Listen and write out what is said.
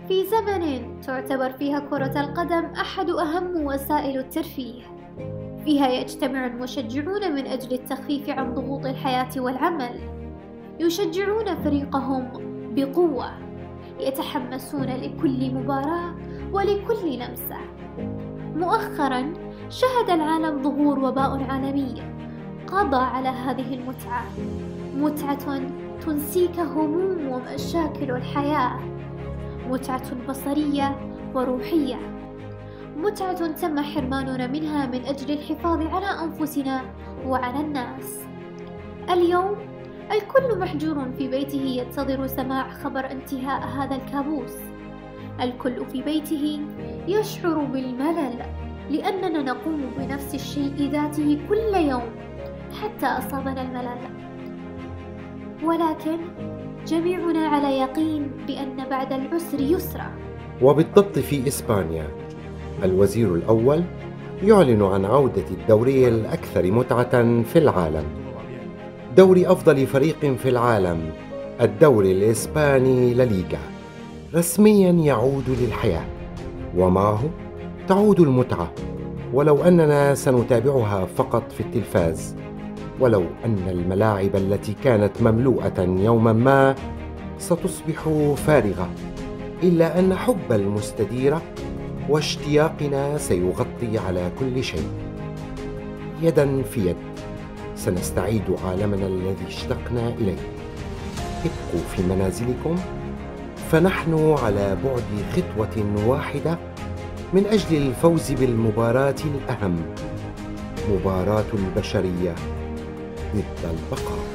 في زمن تعتبر فيها كرة القدم أحد أهم وسائل الترفيه، فيها يجتمع المشجعون من أجل التخفيف عن ضغوط الحياة والعمل، يشجعون فريقهم بقوة، يتحمسون لكل مباراة ولكل لمسة. مؤخراً شهد العالم ظهور وباء عالمي قضى على هذه المتعة، متعة تنسيك هموم ومشاكل الحياة، متعة بصرية وروحية، متعة تم حرماننا منها من أجل الحفاظ على أنفسنا وعلى الناس. اليوم الكل محجور في بيته ينتظر سماع خبر انتهاء هذا الكابوس. الكل في بيته يشعر بالملل لأننا نقوم بنفس الشيء ذاته كل يوم حتى أصابنا الملل، ولكن جميعنا على يقين بأن بعد العسر يسرا. وبالضبط في إسبانيا الوزير الأول يعلن عن عودة الدوري الأكثر متعة في العالم، دوري أفضل فريق في العالم، الدوري الإسباني لليغا، رسميا يعود للحياة، ومعه تعود المتعة، ولو أننا سنتابعها فقط في التلفاز، ولو أن الملاعب التي كانت مملوءة يوما ما ستصبح فارغة، إلا أن حب المستديرة واشتياقنا سيغطي على كل شيء. يدا في يد سنستعيد عالمنا الذي اشتقنا إليه. ابقوا في منازلكم، فنحن على بعد خطوة واحدة من أجل الفوز بالمباراة الأهم، مباراة البشرية ضد البقاء.